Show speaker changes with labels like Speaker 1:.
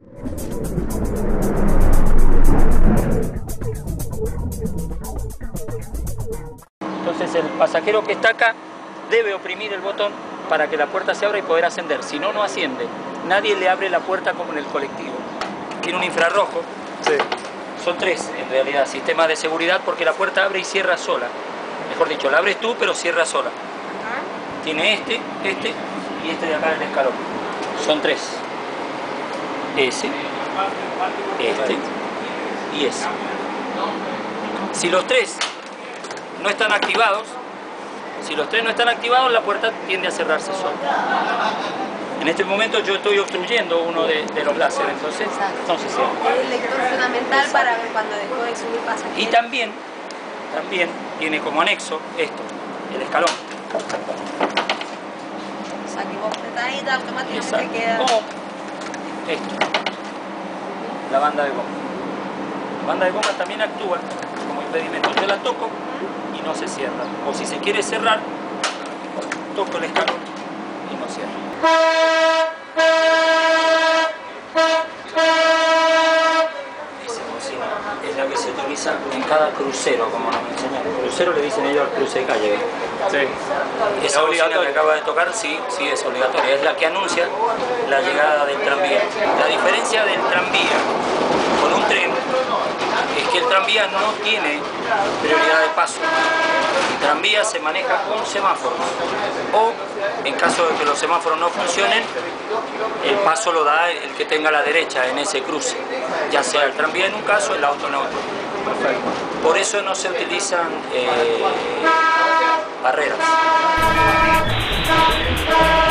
Speaker 1: Entonces el pasajero que está acá debe oprimir el botón para que la puerta se abra y poder ascender. Si no, no asciende. Nadie le abre la puerta como en el colectivo. Tiene un infrarrojo.
Speaker 2: Sí.
Speaker 1: Son tres, en realidad, sistemas de seguridad, porque la puerta abre y cierra sola. Mejor dicho, la abres tú, pero cierra sola. Tiene este y este de acá del escalón. Son tres. Ese, este y ese. Si los tres no están activados, la puerta tiende a cerrarse sola. En este momento yo estoy obstruyendo uno de los láseres, entonces no se cierra.
Speaker 3: Es el lector fundamental para ver cuando dejó de subir pasajeros.
Speaker 1: Y también tiene como anexo esto, el escalón.
Speaker 3: O sea que vos apretás ahí, automáticamente queda...
Speaker 1: Como esto, la banda de goma. La banda de goma también actúa como impedimento. Yo la toco y no se cierra. O si se quiere cerrar, toco el escalón y no cierra. Esa bocina es la que se utiliza en cada crucero, como nos enseñaron. Crucero le dicen ellos al cruce de calle.
Speaker 2: Sí.
Speaker 1: Esa bocina que acaba de tocar, sí es obligatoria. Es la que anuncia la llegada del tranvía. La diferencia del tranvía con un tren es que el tranvía no tiene prioridad de paso. El tranvía se maneja con semáforos. O, en caso de que los semáforos no funcionen, el paso lo da el que tenga a la derecha en ese cruce. Ya sea el tranvía en un caso, el auto en otro.
Speaker 2: Perfecto.
Speaker 1: Por eso no se utilizan barreras.